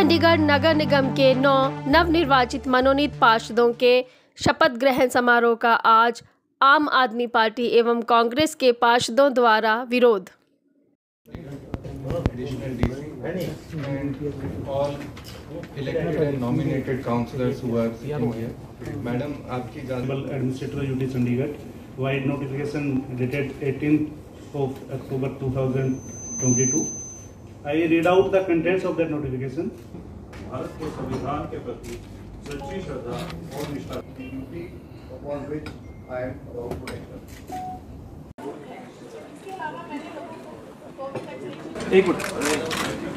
चंडीगढ़ नगर निगम के 9 नवनिर्वाचित मनोनीत पार्षदों के शपथ ग्रहण समारोह का आज आम आदमी पार्टी एवं कांग्रेस के पार्षदों द्वारा विरोध। मैडम आपकी administrator UT Chandigarh vide notification dated 18th of October 2022। I read out the contents of that notification। Bharat के संविधान के प्रति सच्ची श्रद्धा और निष्ठा की duty upon which I am about to enter। एक मिनट।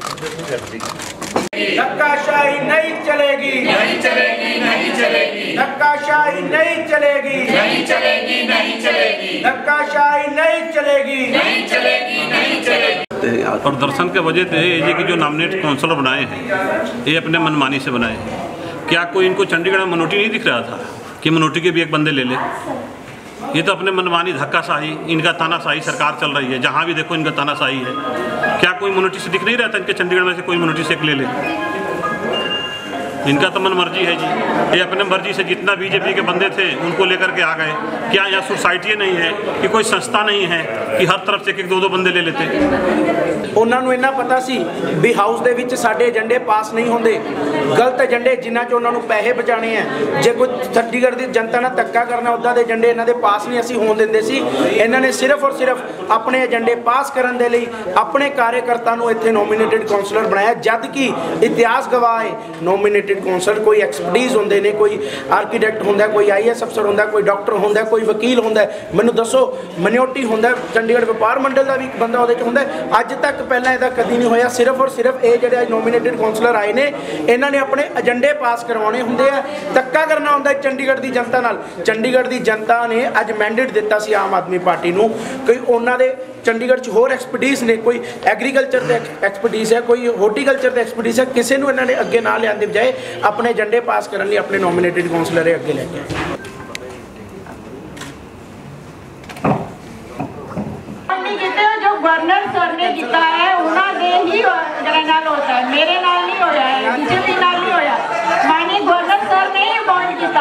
धक्काशाही नहीं चलेगी, नहीं चलेगी, नहीं चलेगी, धक्काशाही नहीं चलेगी, नहीं चलेगी, नहीं चलेगी, धक्काशाही नहीं चलेगी, नहीं चलेगी, नहीं चलेगी। और दर्शन के वजह से ये कि जो नॉमिनेट काउंसलर बनाए हैं ये अपने मनमानी से बनाए हैं। क्या कोई इनको चंडीगढ़ में मनोटी नहीं दिख रहा था कि मनोटी के भी एक बंदे ले ले? ये तो अपने मनमानी धक्काशाही, इनका तानाशाही सरकार चल रही है। जहाँ भी देखो इनका तानाशाही है। क्या कोई मनोटी से दिख नहीं रहा था इनके चंडीगढ़ में से कोई मनोटी से एक ले ले? इनका तो मन मर्जी है जी। ये अपने मर्जी से जितना बीजेपी के बंदे थे उनको लेकर के आ गए। क्या यहाँ सोसाइटी नहीं है कि कोई संस्था नहीं है कि हर तरफ से एक दो बंदे ले लेते? उन्होंने इन्ना पता सी भी हाउस दे विच साडे एजेंडे पास नहीं होंदे, गलत एजेंडे जिन्हां च उन्होंने पैसे बचाने हैं। जे कोई चंडीगढ़ की जनता नाल धक्का करना उदा दे एजेंडे इन्हां दे पास नहीं असीं होण दिंदे सी। इन्हां ने सिर्फ और सिर्फ अपने एजेंडे पास करन दे लई अपने कार्यकर्ता नूं इत्थे नोमीनेटेड काउंसलर बनाया, जद कि इतिहास गवाह है नोमीनेटेड काउंसलर कोई एक्सपर्टीज होंदे ने, कोई आर्कीटैक्ट होंदा, कोई IAS अफसर होंदा, कोई डॉक्टर होंदा, कोई वकील होंदा। मैनूं दसो मिनियोटी होंदा, चंडीगढ़ व्यापार मंडल का भी बंदा उहदे च होंदा। अज तक पहला इहदा कदी नहीं होया। सिर्फ और सिर्फ ये जिहड़े नोमीनेटेड काउंसलर आए ने इन्हां ने अपने एजेंडे पास करवाने हुंदे आ, धक्का करना हुंदा चंडीगढ़ की जनता नाल। चंडीगढ़ की जनता ने अज मैंडेट दिता सी आम आदमी पार्टी नूं कि उन्हां दे चंडीगढ़ च होर एक्सपर्टीज ने, कोई एग्रीकल्चर के एक्सपर्टीज है, कोई हॉर्टिकल्चर के एक्सपर्टीज है, किसी नूं इन्हां ने अगे ना लियान दे बजाए अपने एजेंडे पास करने लिए अपने नोमीनेटेड काउंसलर अगे लेके आए। जो गवर्नर सर ने किया है उन्होंने ही नाल होता है, मेरे नाल नहीं होया है, बीजेपी नाल नहीं होया। माननीय गवर्नर सर ने ही अपॉइंट किया।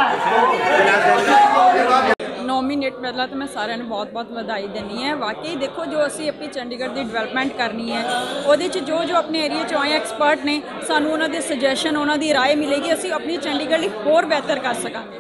नोमीनेट पहला तो मैं सारे बहुत बहुत बधाई देनी है। वाकई देखो जो असी अपनी चंडीगढ़ की डिवेलपमेंट करनी है वो जो जो अपने एरिया चो आए एक्सपर्ट ने सानू उन्होंने सजैशन उन्होंने राय मिलेगी, असी अपनी चंडीगढ़ लिए होर बेहतर कर सकांगे।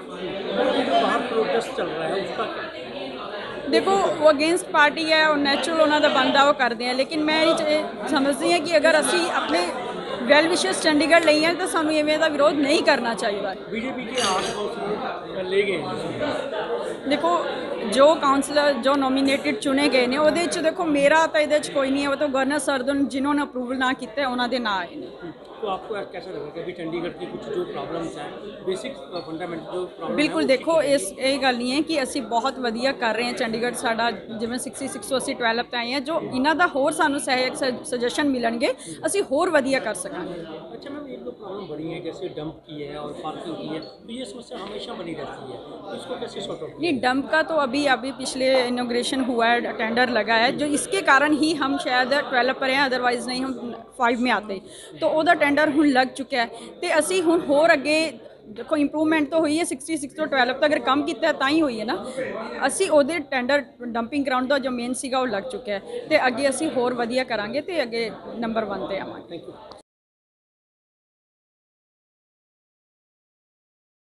देखो वो अगेंस्ट पार्टी है और नैचुरल उन्होंने बनता वो करते हैं, लेकिन मैं ये समझती हैं कि अगर असी अपने वैल विशेस चंडीगढ़ ਲਈ हैं तो सानू इवें का विरोध नहीं करना चाहिए। बीजेपी के 8 काउंसलर ले गए। देखो जो काउंसलर जो नोमीनेटेड चुने गए ने उहदे च देखो मेरा तो ये कोई नहीं है, वो तो गवर्नर सर जिन्होंने अप्रूवल ना किया उन्होंने ना आए ने। तो आपको कैसा लगा कि अभी चंडीगढ़ की कुछ जो प्रॉब्लम्स हैं बेसिक फंडामेंटल जो प्रॉब्लम बिल्कुल देखो इस ये गल नहीं है कि असी बहुत वधिया कर रहे हैं। चंडीगढ़ साडा जिवें 66 तो असी 12 ते आए हैं, जो इन्हां दा होर सानू सजेशन मिलणगे असी होर वधिया कर सकांगे। अच्छा मैम, एक दो प्रॉब्लम बड़ी है जैसे डंप की है और पार्किंग की है, तो ये समस्या हमेशा बनी रहती है, तो इसको कैसे सॉर्ट आउट? नहीं, डंप का तो अभी पिछले इनोग्रेशन हुआ है, टेंडर लगा है, जो इसके कारण ही हम शायद 12 पर हैं, अदरवाइज़ नहीं हम 5 में आते। तो वह टेंडर हुण लग चुका है तो असी हुण होर अगे देखो इंप्रूवमेंट तो हुई है 66 तो 12 तक अगर कम किया तो ही हुई है ना। असी उहदे टेंडर डंपिंग ग्राउंड का जो मेन सीगा वो लग चुका है तो अगे असी होर वधिया करांगे तो अगे नंबर 1 ते आवांगे।